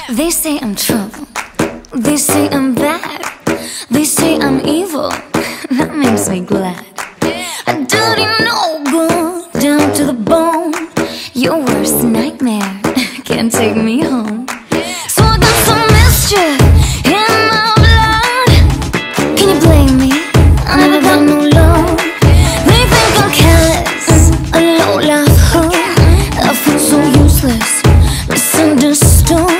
They say I'm trouble, they say I'm bad, they say I'm evil, that makes me glad. A dirty no good, down to the bone, your worst nightmare can't take me home. So I got some mischief in my blood. Can you blame me? I never got no love. They think I'm careless, a low-life hood. I feel so useless, misunderstood.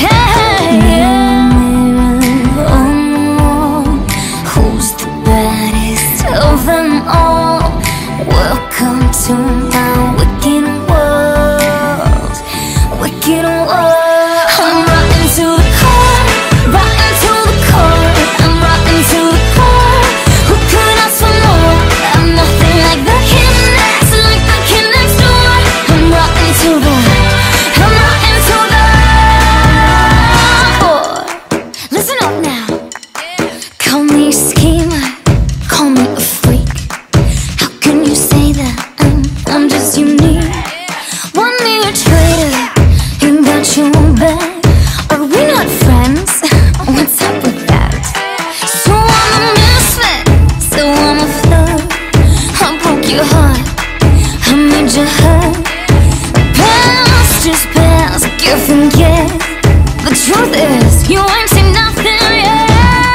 Welcome to my wicked world, wicked world. I'm rotten to the core, rotten to the core. I'm rotten to the core. Who could ask for more? I'm nothing like the kid next, like the kid next door. I'm rotten to the, I'm rotten to the core. Listen up now. Call me a schemer, call me a freak. Can you say that I'm just unique? Want me a traitor, you got your own back. Are we not friends? What's up with that? So I'm a misfit, so I'm a flirt. I broke your heart, I made you hurt. Past is past, give and get. The truth is, you ain't seen nothing yet.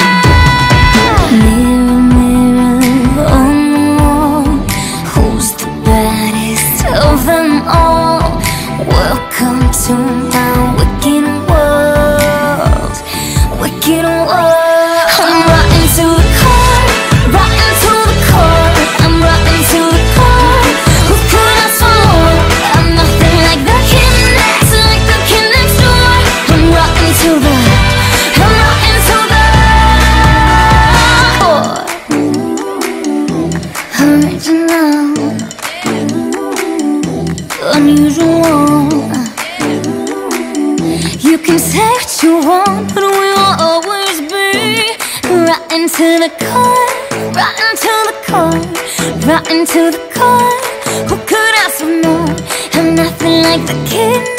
Of them all, welcome to my wicked world, wicked world. I'm rotten to the core, rotten to the core. I'm rotten to the core. Who could ask for more? I'm nothing like the kid next, like the kid next door. I'm rotten to the, I'm rotten to the original, unusual. You can say what you want, but we will always be rotten to the core, rotten to the core, rotten to the core. Who could ask for more? I'm nothing like the kid